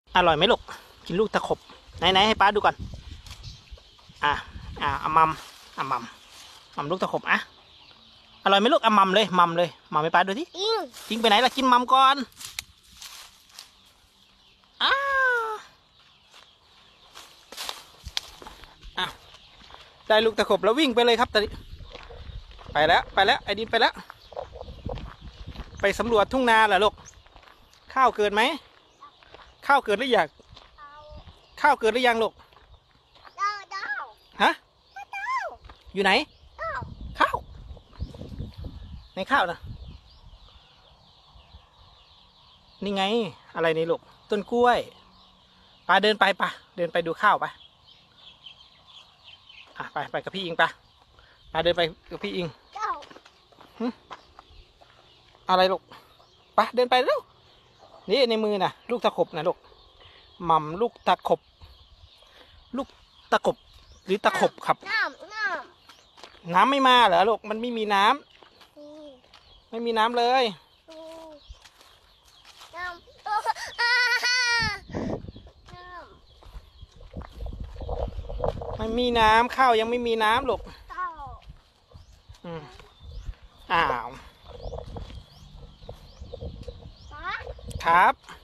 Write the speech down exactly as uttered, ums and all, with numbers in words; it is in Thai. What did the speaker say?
อร่อยไหมลูกกินลูกตะขบไหนไหนให้ป้าดูก่อนอ่ะอ่ะอามัมอามัมมัมลูกตะขบอ่ะอร่อยไหมลูกอามัมเลยมัมเลยมัมให้ป้าดูที่จริงไปไหนล่ะกินมัมก่อนอ้าอ่ะได้ลูกตะขบแล้ววิ่งไปเลยครับตอนนี้ไปแล้วไปแล้วไอ้ดินไปแล้วไปสำรวจทุ่งนาเหรอลูกข้าวเกิดไหมข้าวเกิดหรือยังข้าวเกิดหรือยังลูกฮะอยู่ไหนข้าวในข้าวนะนี่ไงอะไรนี่ลูกต้นกล้วยปาเดินไปปะเดินไปดูข้าวปะอ่ะไปไปกับพี่อิงปะปาเดินไปกับพี่อิงอะไรลูกปะเดินไปเร็วนี่ในมือนะลูกตะขบนะลูกหม่ำลูกตะขบลูกตะขบหรือตะขบครับน้ำน้ำน้ำไม่มาเหรอลูกมันไม่มีน้ำไม่มีน้ำเลยไม่มีน้ำข้าวยังไม่มีน้ำลูกอืมอ้าวครับ